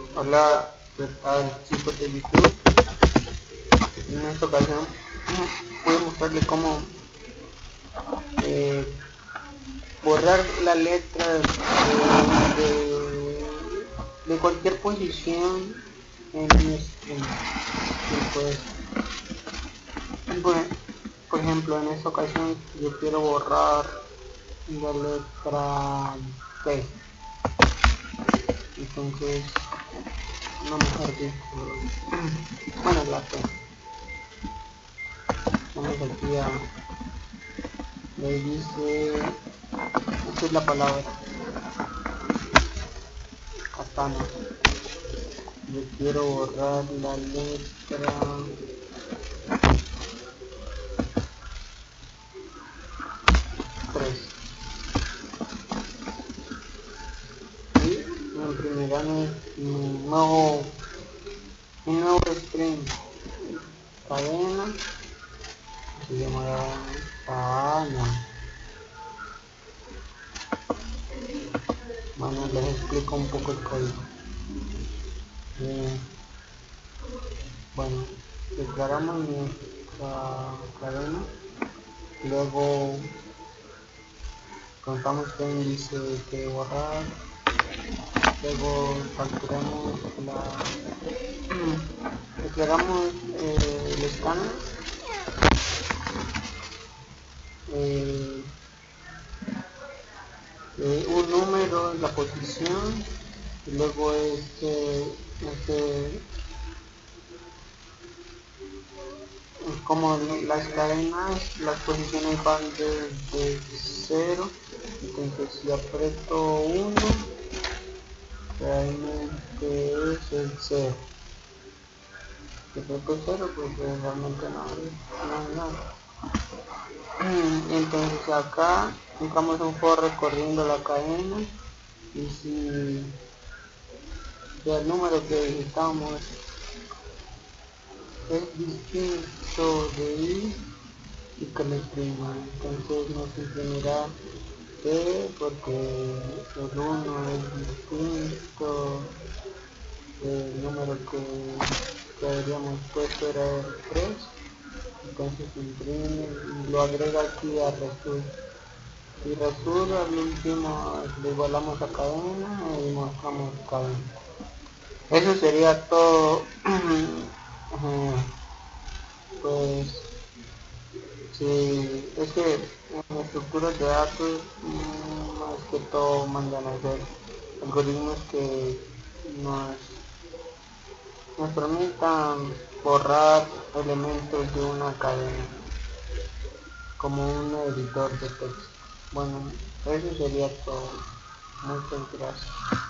Hola, ¿qué tal chicos de YouTube? En esta ocasión voy a mostrarles cómo borrar la letra de cualquier posición en mi stream. Y por ejemplo, en esta ocasión yo quiero borrar la letra T. Entonces, no mejor dicho, bueno, la T. Vamos aquí a, le dice, esta es la palabra, katana. Yo quiero borrar la letra 3 y me imprimirán un nuevo string, cadena, se llamará cadena. Bueno, les explico un poco el código. Bueno, declaramos nuestra cadena, luego contamos qué índice que borrar, luego declaramos el escáner, un número, la posición, y luego como las cadenas, las posiciones van desde 0, entonces si aprieto 1, realmente es el 0. Si aprieto 0, pues realmente no hay nada. Entonces acá entramos un for recorriendo la cadena, y si el número que digitamos es distinto de i y que le imprima, entonces nos imprimirá T porque el 1 es distinto del número que habríamos puesto, era el 3, entonces imprime y lo agrega aquí a resuelve. Y resuelve al último le igualamos a cadena y mostramos cadena. Eso sería todo. Pues sí, es que en estructuras de datos más que todo mandan a hacer algoritmos que nos permitan borrar elementos de una cadena como un editor de texto. Bueno, eso sería todo. Muchas gracias.